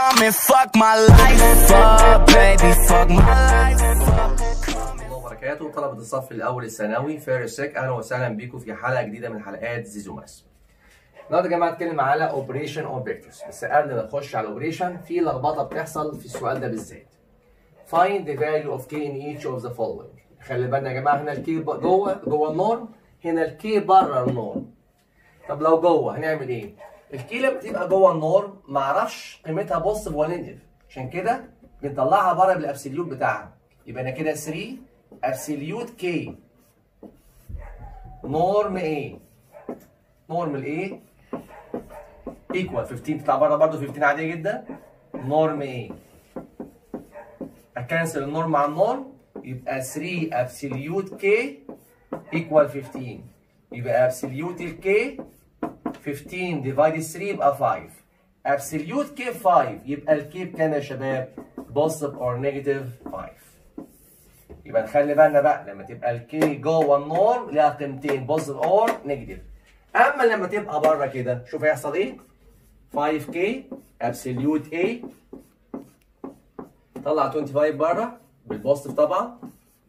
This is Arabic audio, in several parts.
come and fuck my life up, baby, fuck my life up. الله وبركاته. طلبة الصف الأول الثانوي فارسك، أهلا وسهلا بيكم في حلقة جديدة من حلقات زيزو ماس. النهارده يا جماعة هنتكلم على اوبريشن اوف فيكتورز، بس قبل ما نخش على الاوبريشن في لخبطة بتحصل في السؤال ده بالذات. Find the value of k in each of the following. خلي بالنا يا جماعة، هنا الكي جوه النورم، هنا الكي بره النورم. طب لو جوه هنعمل ايه؟ الكي لما تبقى جوه النورم معرفش قيمتها بوزيتيف ولا نيجاتيف، عشان كده بنطلعها بره بالابسوليوت بتاعها. يبقى انا كده 3 ابسوليوت كي نورم ايه؟ نورم الايه؟ ايكوال 15 تطلع بره برضه 15 عاديه جدا. نورم ايه؟ اكنسل النورم مع النورم يبقى 3 ابسوليوت كي ايكوال 15. يبقى ابسوليوت الكي 15 ديفايد 3 يبقى 5. ابسوليوت كي 5 يبقى الكي بكام يا شباب؟ بوزيتيف اور نيجاتيف 5. يبقى نخلي بالنا بقى لما تبقى الكي جوه النورم ليها قيمتين بوزيتيف اور نيجاتيف. اما لما تبقى بره كده شوف هيحصل ايه؟ 5k ابسوليوت A طلع 25 بره بالبوزيتيف طبعا.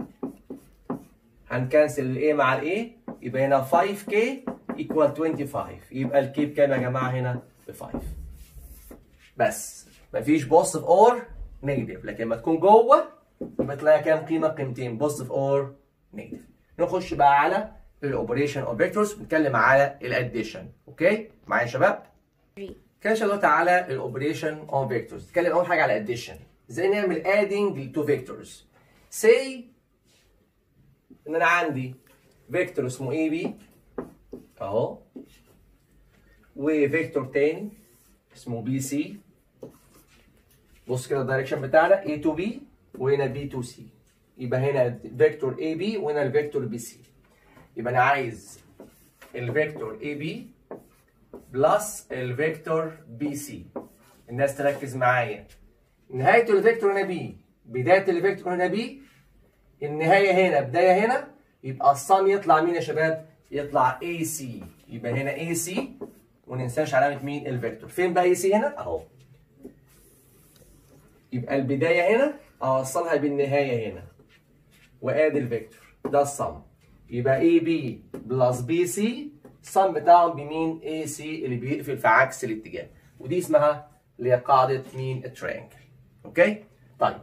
هنكنسل الاي مع الاي يبقى هنا 5k ايكوال 25. يبقى الكي بكام يا جماعه؟ هنا ب 5. بس مفيش بوزيتيف اور نيجاتيف، لكن لما تكون جوه يبقى تلاقي كام قيمه؟ قيمتين بوزيتيف اور نيجاتيف. نخش بقى على الاوبريشن اوف فيكتورز ونتكلم على الاديشن. اوكي معايا يا شباب؟ كده دلوقتي على الاوبريشن اوف فيكتورز. نتكلم اول حاجه على الاديشن، ازاي نعمل ادنج تو فيكتورز. سي ان انا عندي فيكتور اسمه اي بي اهو، وفيكتور تاني اسمه بي سي. بص كده الدايركشن بتاعنا A to B وهنا B to C. يبقى هنا فيكتور اي بي وهنا الفيكتور بي سي. يبقى انا عايز الفيكتور اي بي بلس الفيكتور بي سي. الناس تركز معايا، نهايه الفيكتور هنا بي، بدايه الفيكتور هنا بي، النهايه هنا بدايه هنا، يبقى الصم يطلع مين يا شباب؟ يطلع اي سي. يبقى هنا اي سي وما ننساش علامه مين؟ الفيكتور. فين بقى اي سي؟ هنا اهو. يبقى البدايه هنا اوصلها بالنهايه هنا، وادي الفيكتور ده الصم. يبقى اي بي بلس بي سي الصم بتاعهم بمين؟ اي سي اللي بيقفل في عكس الاتجاه، ودي اسمها اللي هي قاعده مين؟ التريانجل. اوكي؟ طيب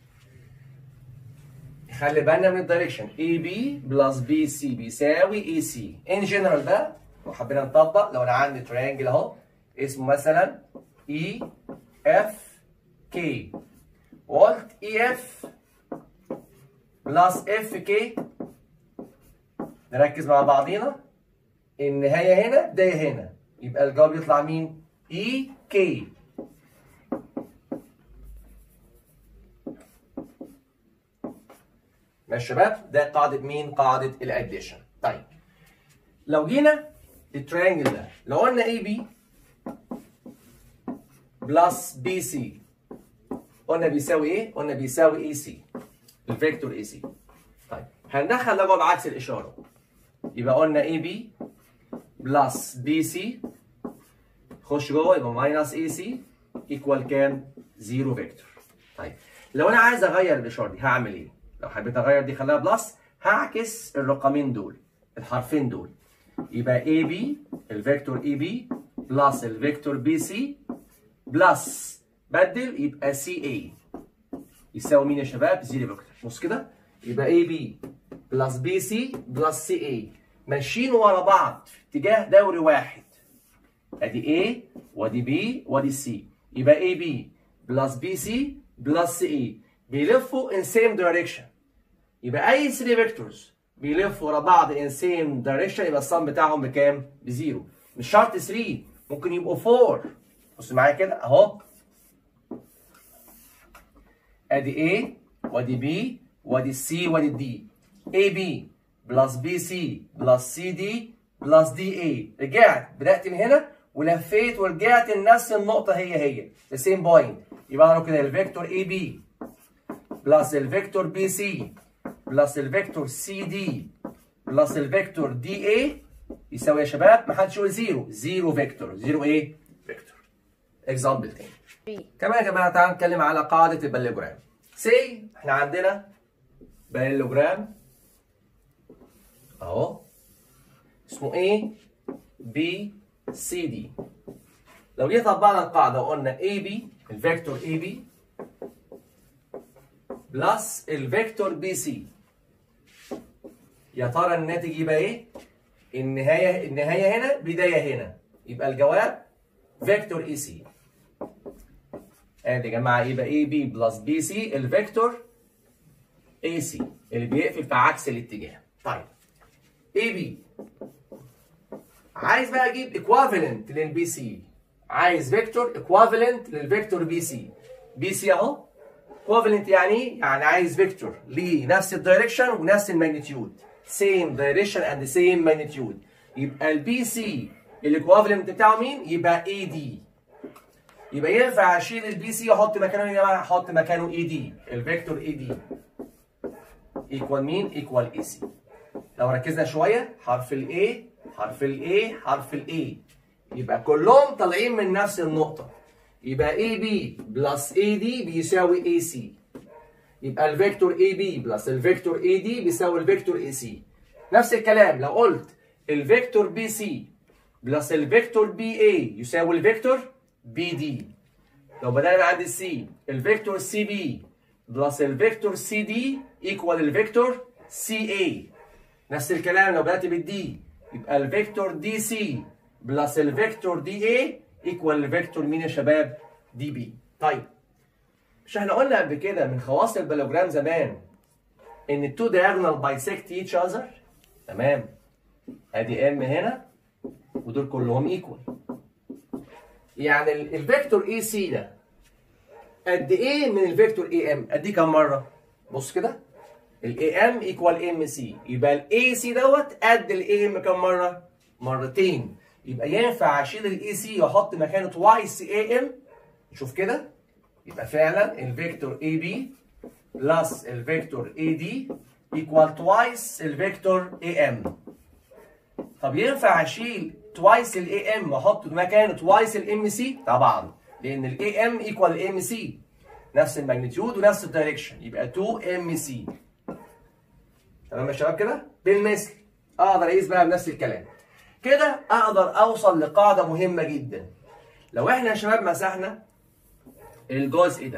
خلي بالنا من الدايركشن. اي بي بلس بي سي بيساوي اي سي. ان جنرال بقى لو حبينا نطبق، لو انا عندي تريانجل اهو اسمه مثلا اي اف كي، وقلت اي اف بلس اف كي، نركز مع بعضينا، النهايه هنا بدايه هنا، يبقى الجواب يطلع مين؟ اي كي. ماشي يا شباب؟ ده قاعده مين؟ قاعده الاديشن. طيب لو جينا للتريانجل ده، لو قلنا اي بي بلس بي سي قلنا بيساوي ايه؟ قلنا بيساوي اي سي، الفيكتور اي سي. طيب هندخل ده جوه بعكس الاشاره، يبقى قلنا اي بي بلس بي سي خش جوه يبقى ماينس اي سي ايكوال كام؟ 0 فيكتور. طيب لو انا عايز اغير الاشاره دي هعمل ايه؟ لو حبيت اغير دي خليها بلس، هعكس الرقمين دول، الحرفين دول. يبقى اي بي الفيكتور اي بي بلس الفيكتور بي سي بلس بدل يبقى سي اي يساوي مين يا شباب؟ 0 فيكتور. بص كده، يبقى اي بي بلس بي سي بلس سي اي ماشيين ورا بعض في اتجاه دوري واحد. ادي A وادي B وادي C. يبقى AB بلس BC بلس CA بيلفوا in same direction. يبقى اي 3 فيكتورز بيلفوا ورا بعض in same direction يبقى الصم بتاعهم بكام؟ بزيرو. مش شرط 3، ممكن يبقوا 4. بصوا معايا كده اهو، ادي A وادي B وادي C وادي D. AB بلس BC بلس CD بلس DA. رجعت بدأت من هنا ولفيت ورجعت لنفس النقطة هي the same point. يبقى انا كده الفيكتور AB بلس الفيكتور BC بلس الفيكتور CD بلس الفيكتور DA يساوي يا شباب، ما حدش يقول 0 فيكتور. 0 ايه؟ فيكتور. اكزامبل تاني. كمان يا جماعه تعالوا نتكلم على قاعده الباليلوجرام. سي احنا عندنا باليلوجرام اهو اسمه A B C D. لو جينا طبقنا القاعده وقلنا AB الفيكتور AB بلس الفيكتور BC، يا ترى الناتج يبقى ايه؟ النهايه هنا بدايه هنا، يبقى الجواب فيكتور اي سي. ادي يا جماعه يبقى اي بي بلس بي سي الفيكتور اي سي اللي بيقفل في عكس الاتجاه. طيب اي بي عايز بقى اجيب ايكوافالنت للبي سي، عايز فيكتور ايكوافالنت للفيكتور بي سي. بي سي اهو ايكوافالنت يعني ايه؟ يعني عايز فيكتور ليه نفس الدايركشن ونفس الماجنتيود، same direction and same magnitude. يبقى البي سي الايكوفالنت بتاعه مين؟ يبقى اي دي. يبقى ينفع اشيل البي سي واحط مكانه يا جماعه، احط مكانه اي دي، الفيكتور اي دي ايكوال مين؟ ايكوال اي سي. لو ركزنا شويه حرف الاي حرف الاي حرف الاي يبقى كلهم طالعين من نفس النقطه، يبقى اي بي بلس اي دي بيساوي اي سي. يبقى الفيكتور اي بي بلس الفيكتور اي دي بيساوي الفيكتور اي سي. نفس الكلام لو قلت الفيكتور بي سي بلس الفيكتور بي اي يساوي الفيكتور بي دي. لو بدأنا عند السي الفيكتور سي بي بلس الفيكتور سي دي ايكوال الفيكتور سي اي. نفس الكلام لو بدأت بالدي يبقى الفيكتور دي سي بلس الفيكتور دي اي ايكوال الفيكتور مين يا شباب؟ دي بي. طيب مش احنا قلنا قبل كده من خواص الباليلوجرام زمان ان التو diagonal بايسكت ايتش اذر؟ تمام. ادي ام هنا ودول كلهم ايكوال. يعني الفيكتور اي سي ده قد ايه من الفيكتور اي ام؟ قد ايه كام مره؟ بص كده الاي ام ايكوال ام سي، يبقى الاي سي دوت قد الاي ام كام مره؟ مرتين. يبقى ينفع اشيل الاي سي واحط مكانه توايس اي ام. شوف كده يبقى فعلا الفيكتور اي بي بلس الفيكتور اي دي ايكوال توايس الفيكتور اي ام. طب ينفع اشيل توايس الاي ام واحط مكانه توايس الام سي؟ طبعا، لان الاي ام ايكوال الام سي، نفس الماجنتيود ونفس الدايركشن، يبقى 2 ام سي. تمام يا شباب كده؟ بالمثل اقدر اقيس بقى بنفس الكلام. كده اقدر اوصل لقاعده مهمه جدا. لو احنا يا شباب مسحنا الجزء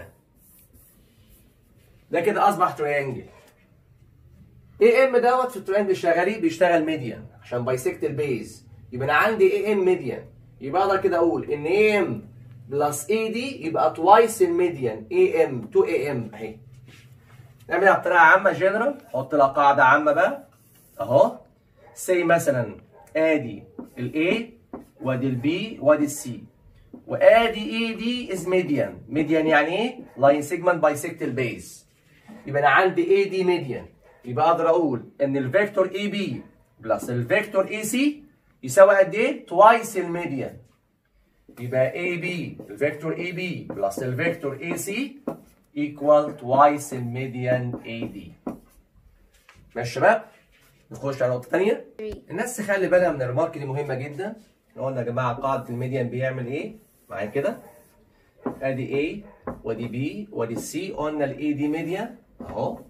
ده كده اصبح تريانجل. اي ام دوت في التريانجل شغالين بيشتغل ميديان عشان بايسكت البيز، يبقى انا عندي اي ام ميديان، يبقى اقدر كده اقول ان اي ام بلس اي دي يبقى توايس الميديان اي ام 2 اي ام اهي. نعملها بطريقه عامه جنرال، حط لها قاعده عامه بقى اهو. سي مثلا ادي الاي وادي البي وادي السي وادي اي دي از ميديان. ميديان يعني ايه؟ لاين سيجمنت بايسكت البيز. يبقى انا عندي اي دي ميديان، يبقى اقدر اقول ان الفيكتور اي بي بلس الفيكتور اي سي يساوي قد ايه؟ توايس الميديان. يبقى اي بي الفيكتور اي بي بلس الفيكتور اي سي ايكوال توايس الميديان اي دي. ماشي يا شباب؟ نخش على نقطة تانية. الناس تخلي بالها من الريمارك دي مهمة جدا. احنا قلنا يا جماعة قاعدة الميديان بيعمل ايه؟ معايا كده. ادي A وادي B وادي C، قلنا الاي دي ميديان اهو.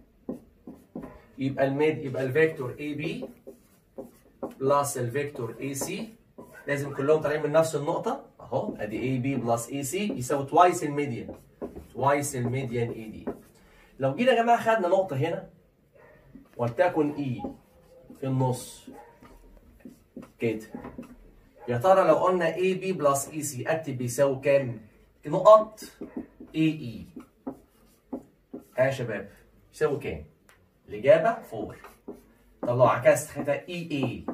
يبقى يبقى الفيكتور AB بلس الفيكتور AC لازم كلهم طالعين من نفس النقطة اهو. ادي AB بلس AC يساوي توايس الميديان، توايس الميديان AD. لو جينا يا جماعة خدنا نقطة هنا ولتكن E في النص كده، يا ترى لو قلنا AB بلس EC اكتب بيساوي كام؟ نقط AE. ها يا شباب يساوي كام؟ الإجابة 4. طب لو عكست خدتها EA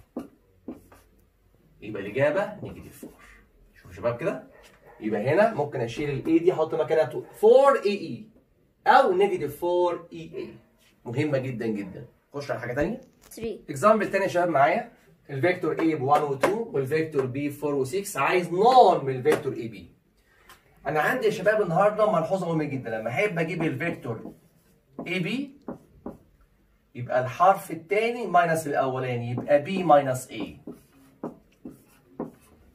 يبقى الإجابة نيجاتيف 4. شوفوا يا شباب كده؟ يبقى هنا ممكن أشيل ال A دي أحط مكانها 4AE أو نيجاتيف 4EA. مهمة جدا جدا. خش على حاجة تانية. 3. اكزامبل تاني يا شباب معايا. الفيكتور A ب 1 و 2 والفيكتور B 4 و 6، عايز نون من الفيكتور AB. أنا عندي يا شباب النهارده ملحوظة مهمة جدا، لما أحب أجيب الفيكتور AB يبقى الحرف الثاني ماينس الأولاني، يبقى B ماينس A.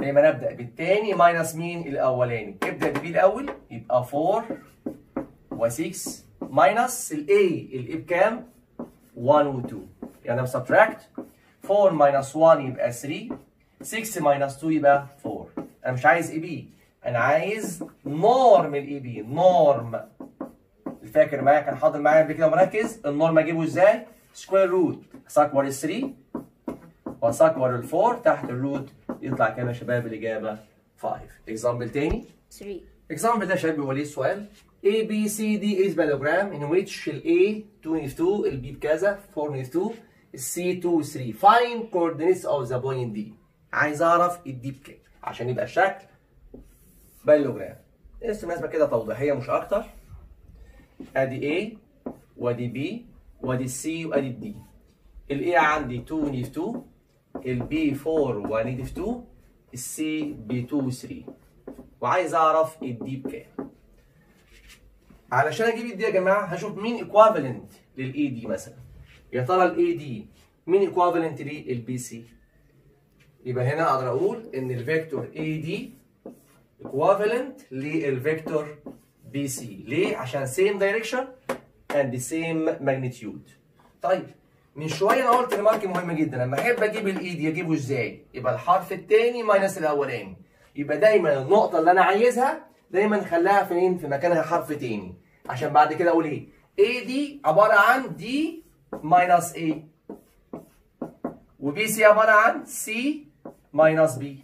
دايما ابدا بالتاني ماينس مين؟ الاولاني. ابدا ببي الاول يبقى 4 و6 ماينس الاي بكام؟ 1 و2. يعني انا سبتراكت 4 ماينس 1 يبقى 3، 6 ماينس 2 يبقى 4. انا مش عايز اي بي، انا عايز نورم الاي بي. نورم فاكر معايا كان حاضر معايا قبل كده ومركز؟ النورم اجيبه ازاي؟ سكوير روت سكور ال 3 وسكور ال 4 تحت الروت يطلع كام يا شباب؟ الاجابه 5. اكزامبل تاني 3. اكزامبل ده يا شباب بيقول لي السؤال A B C D is parallelogram in which ال A 2 في 2 ال B بكذا 4 في 2 ال C 2 3. Find coordinates of the point D. عايز اعرف الدي بكام عشان يبقى الشكل باراليلوجرام. اسم نسبه كده توضيحيه مش اكتر. ادي A وادي B وادي C وادي D. ال A عندي 2 في 2، ال B 4 ونيجاتيف 2، ال C ب 2 و 3. وعايز اعرف الدي بكام. علشان اجيب الدي يا جماعه هشوف مين ايكوفالنت للاي دي مثلا. يا ترى الاي دي مين ايكوفالنت للبي سي؟ يبقى هنا اقدر اقول ان الفيكتور اي دي ايكوفالنت للفيكتور بي سي. ليه؟ عشان سيم دايركشن اند سيم ماجنتيود. طيب من شويه انا قلت ريمارك مهمه جدا، لما احب اجيب الاي دي اجيبه ازاي؟ يبقى الحرف الثاني ماينس الاولاني. يبقى دايما النقطه اللي انا عايزها دايما خليها فين؟ في مكانها حرف تاني، عشان بعد كده اقول ايه؟ اي دي عباره عن دي ماينس اي، وبي سي عباره عن سي ماينس بي.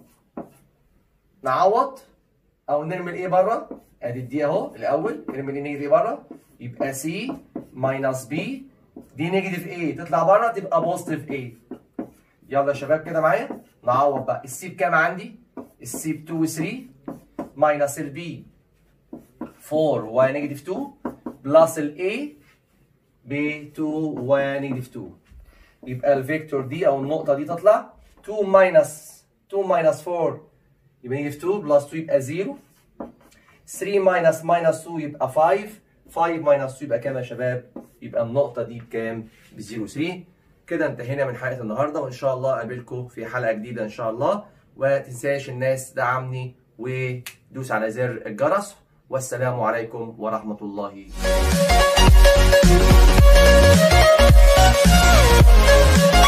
نعوض او نرمي الايه بره. ادي الدي اهو الاول، نرمي النيجاتيف بره يبقى سي ماينس بي. دي نيجاتيف اي تطلع بره تبقى بوزيتيف اي. يلا يا شباب كده معايا نعوض بقى. السي بكام عندي؟ السي ب 2 و 3 ماينس البي 4 ونيجاتيف 2 بلس الاي ب 2 ونيجاتيف 2. يبقى الفيكتور دي او النقطه دي تطلع 2 ماينس 4 يبقى نيجاتيف 2 بلس 2 يبقى 0. 3 ماينس 2 يبقى 5. 5 ماينس 2 يبقى كام يا شباب؟ يبقى النقطه دي بكام؟ ب 0 3. كده انتهينا من حلقه النهارده، وان شاء الله اقابلكم في حلقه جديده ان شاء الله. وتنساش الناس دعمني ودوس على زر الجرس. والسلام عليكم ورحمة الله.